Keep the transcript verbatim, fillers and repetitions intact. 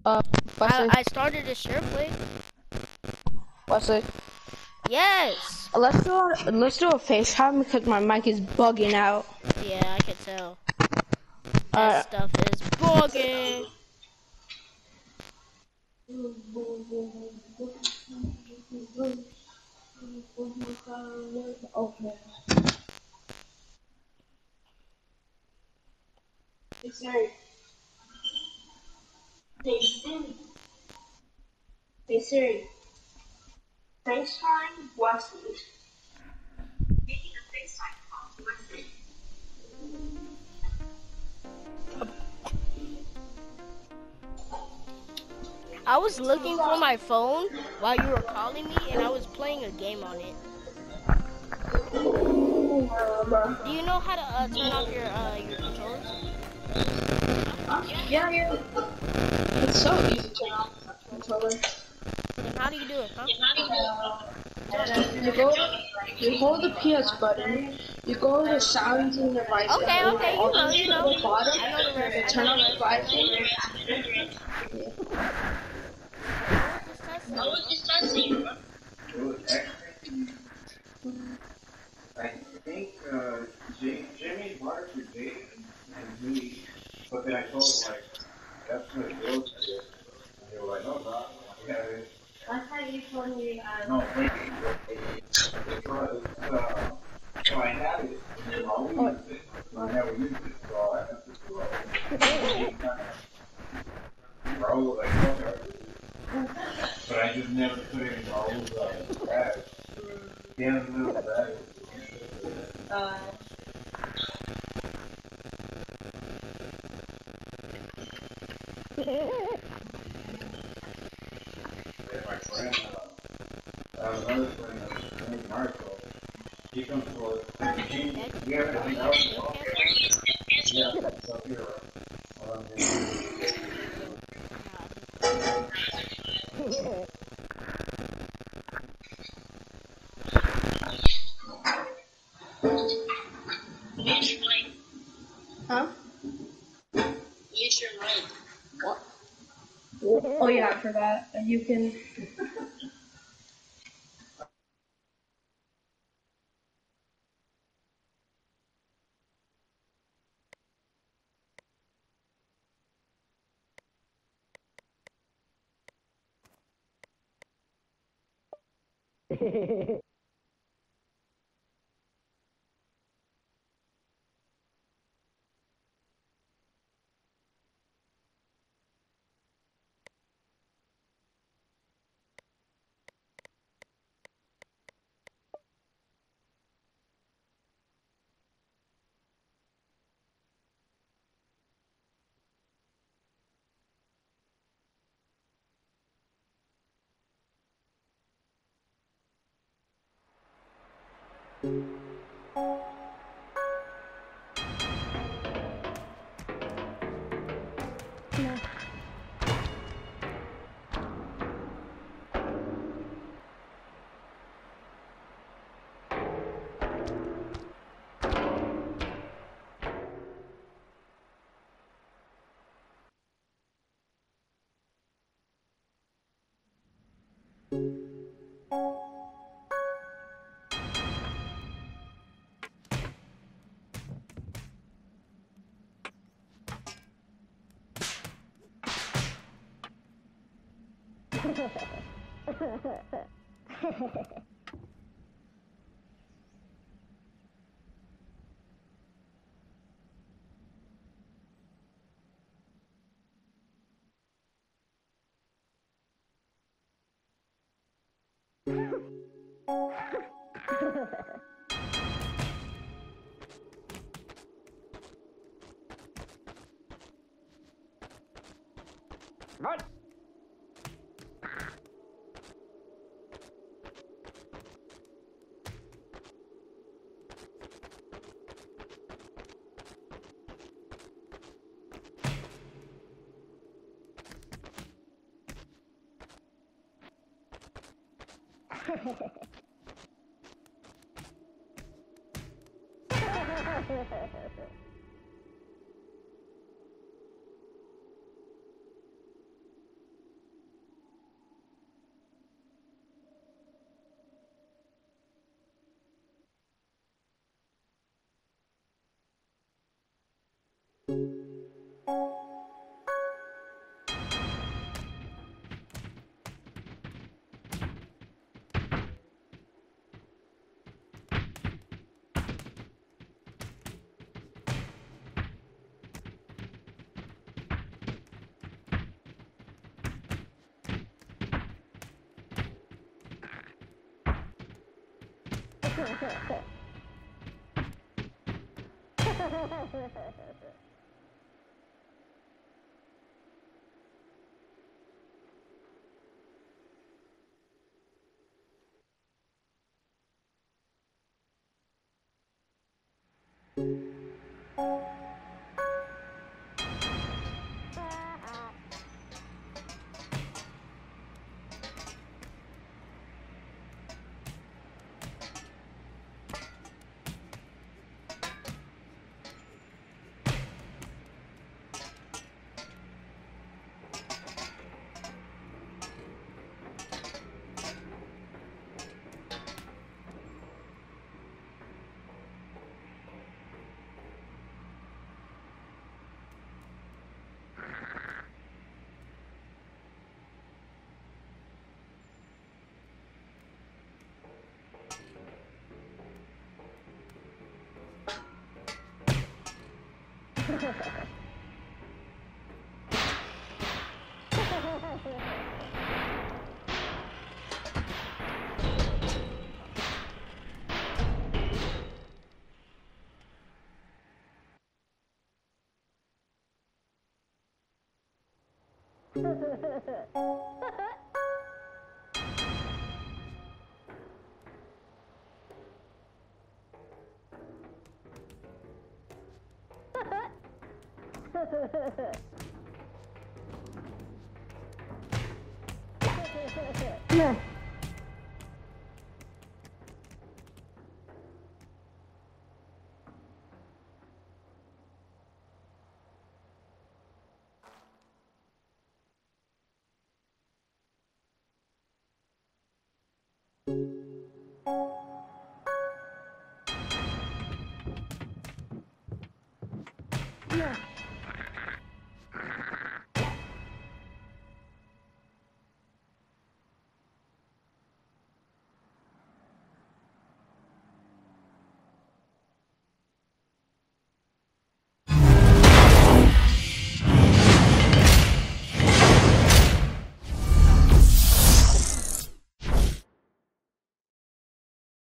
Uh, I, Wesley, I started a share play. Wesley. Yes. Let's do a, let's do a FaceTime because my mic is bugging out. Yeah, I can tell. That Alright. stuff is bugging. Okay. Hey Siri. Hey Siri. Hey Siri. FaceTime Wesley. Making a FaceTime call to Wesley. I was looking for my phone while you were calling me, and I was playing a game on it. Do you know how to uh, turn off your uh, your controllers? Yeah, yeah. It's so easy to turn off the controller. Then how do you do it, huh? You go, you hold the P S button, you go to sounds and devices, Okay, and okay, all you the know, way you to know. the bottom, I know the rest. and I turn know the off rest. I know the devices. rest. Yeah. I was just testing you, bro. I think uh, Jay, Jimmy wanted to date and me, but then I told him like that's what it goes to, and they were like, no, bro, we have it. That's how you told me. Uh, no, wait, wait, because uh, so I had it, and then I always used it, but I never used it, so I have to do it. Raul, like, okay, but I just never put it in Raul's uh, bag. He has a little bag. Uh, my friend, uh, I have another friend, uh, named Marco. He comes to us. He, That we have to are hang you out. a skilled cancel? Yeah, it's up here. Um, Huh? What? Oh yeah, I forgot. You can. What? Yeah.